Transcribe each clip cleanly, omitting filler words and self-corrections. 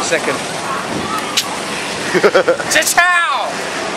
second. Ciao!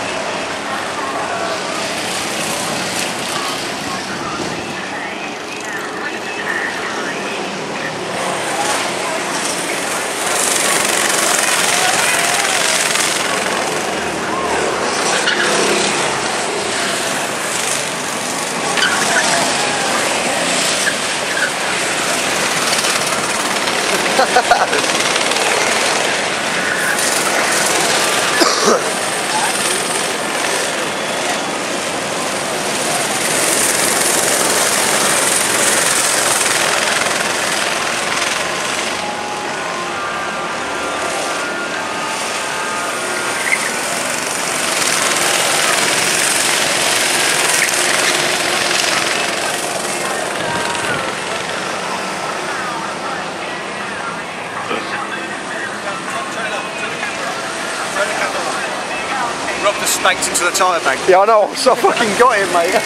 Rob the snakes into the tyre bank. Yeah, I know, so I fucking got him, mate.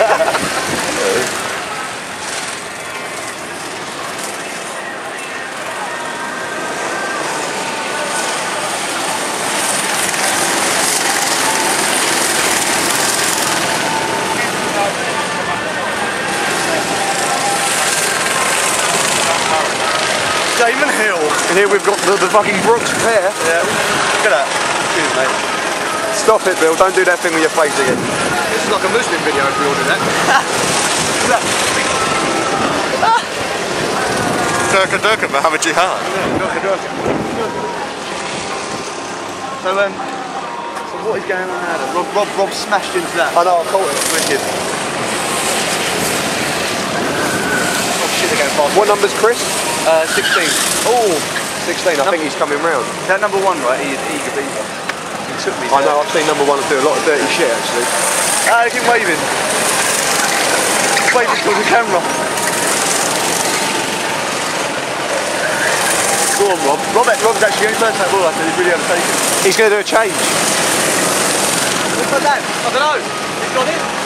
Damon Hill. And here we've got the fucking Brooks pair. Yeah. Look at that. Excuse me. Stop it, Bill. Don't do that thing with your face again. This is like a Muslim video if we all do that. Durka Durka Muhammad Jihad. Durka Durka. So what is going on now then? Rob smashed into that. I know, I caught it. Wicked. Oh shit, they're going fast. What number's Chris? 16. Oh, 16. I think he's coming round. Is that number 1, right? He eager beaver. He took me there. I know, I've seen number 1 do a lot of dirty shit actually. Ah, look at him waving. Waving towards the camera. Go on, Rob. Rob's actually the only person that will, I said, he's really overtaken. He's going to do a change. Look at that. I don't know. He's got it.